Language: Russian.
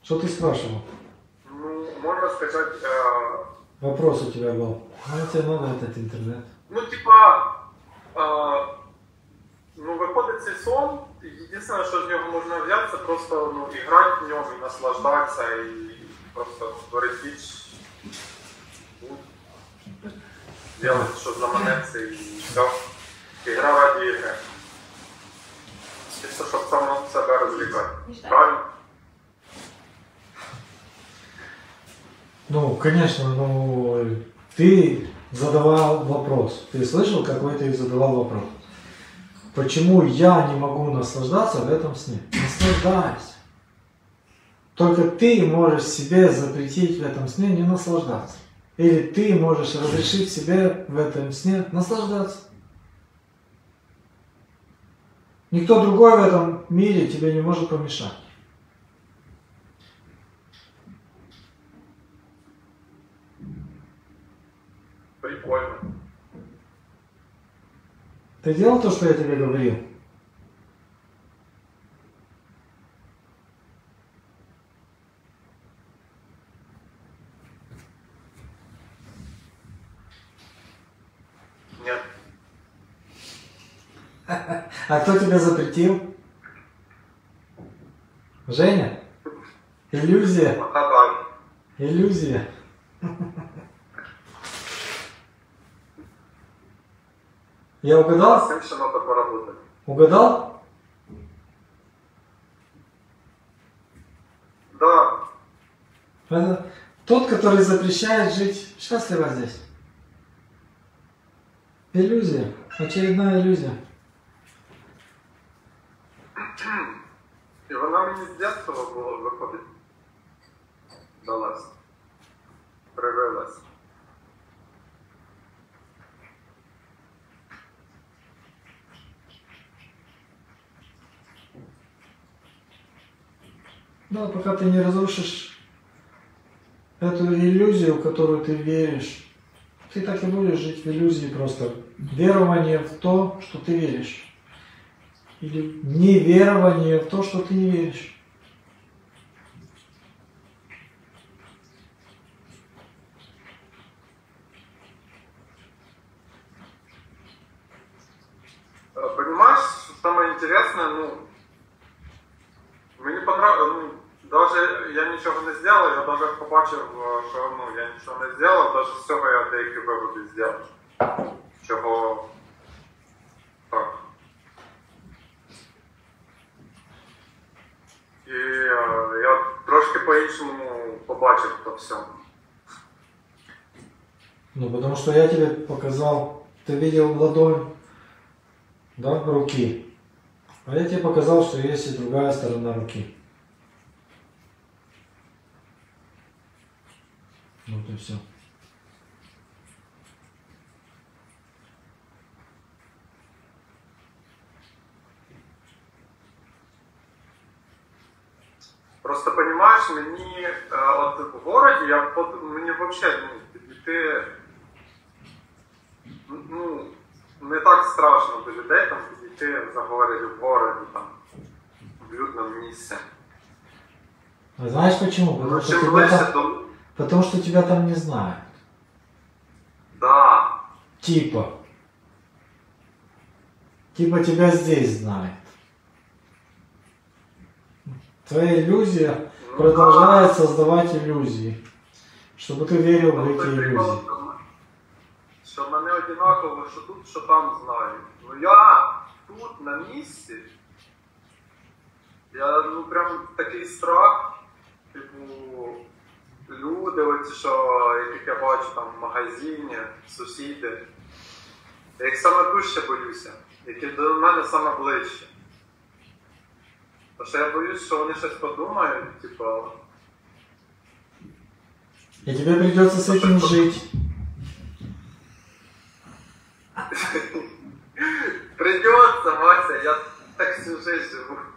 Что ты спрашивал? Ну, можно сказать... Вопрос у тебя был. А тебе надо этот интернет? Ну, типа... ну, виходить цей сон, єдине, що з нього можна взятися, просто ну, грати в нього і наслаждатися, і просто створити річ, делать, що заманеться, і все. Ігра раді ігри. Чисто, щоб само себе розвлекати. Правильно? Ну, конечно, ну, ты задавал вопрос. Ты слышал, какой ты задавал вопрос? Почему я не могу наслаждаться в этом сне? Наслаждайся. Только ты можешь себе запретить в этом сне не наслаждаться. Или ты можешь разрешить себе в этом сне наслаждаться. Никто другой в этом мире тебе не может помешать. Прикольно. Ты делал то, что я тебе говорил? Нет. А кто тебя запретил? Женя? Иллюзия? Пока. Иллюзия. Я угадал? С этим еще надо поработать. Угадал? Да. Это тот, который запрещает жить счастливо здесь. Иллюзия. Очередная иллюзия. І вона мені з дитинства було виходить. Далась. Привилась. Да, пока ты не разрушишь эту иллюзию, в которую ты веришь, ты так и будешь жить в иллюзии просто. Верование в то, что ты веришь. Или неверование в то, что ты не веришь. Понимаешь, самое интересное, ну, мені понравилось, ну, даже я нічого не зробив, я даже побачив, що ну, я нічого не зробив, даже з цього я деякі виводи зробив. Чого так. І я трошки по-іншому побачив то все. Ну, потому что я тебе показал, ты видел ладонь, да, руки. А я тебе показал, что есть и другая сторона руки. Вот и все. Просто, понимаешь, мені от в городі, мені взагалі, ну, підійти, ну, не так страшно до людей, там, підійти, заговорити в городі, там, в людному місці. А знаешь почему? Потому что тебя там не знают. Да. Типа тебя здесь знают. Твоя иллюзия продолжает создавать иллюзии, чтобы ты верил в эти иллюзии. Що мене одинаково, що тут, що там знають. Ну я тут, на місці, я, ну прям такий страх, типу, люди оці, що, яких я бачу там в магазині, сусіди, я їх саме дужче боюся, які до мене саме ближче. Тому що я боюсь, що вони щось подумають, типу... И тебе придется с этим жить. Придется, Вася, я так всю жизнь живу.